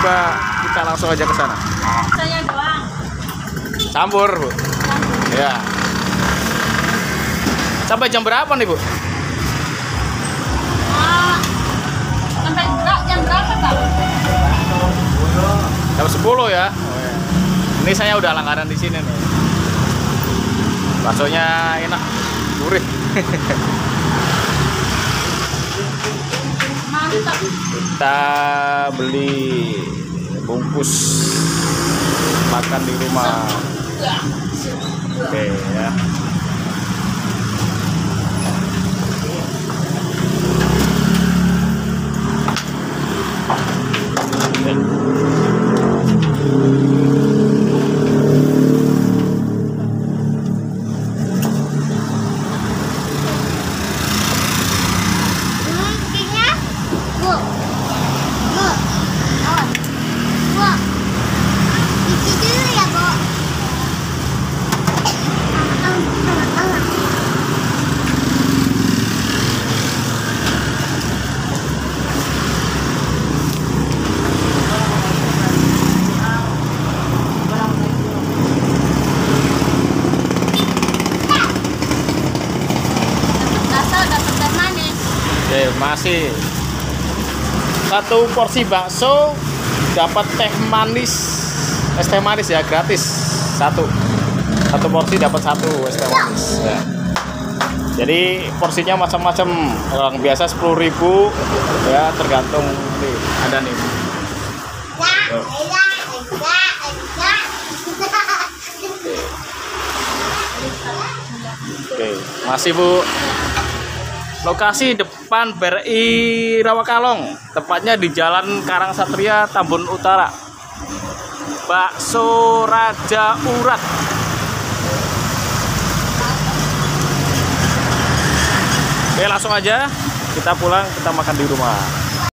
Mbak, kita langsung aja ke sana. Saya doang. Campur, Bu. Ya. Sampai jam berapa nih, Bu? Sampai jam berapa, Bang? Jam 10 ya. Oh, ya. Ini saya udah langganan di sini nih. Baksonya enak, gurih. Mantap. Kita beli bungkus makan di rumah. Oke ya. Oke, masih satu porsi bakso dapat teh manis, es teh manis ya, gratis satu porsi dapat satu es teh manis ya. Jadi porsinya macam-macam, orang biasa 10.000 ya, tergantung nih ada nih. Oke, masih Bu. Lokasi depan BRI Rawakalong, tepatnya di Jalan Karang Satria, Tambun Utara. Bakso Raja Urat. Oke, langsung aja kita pulang, kita makan di rumah.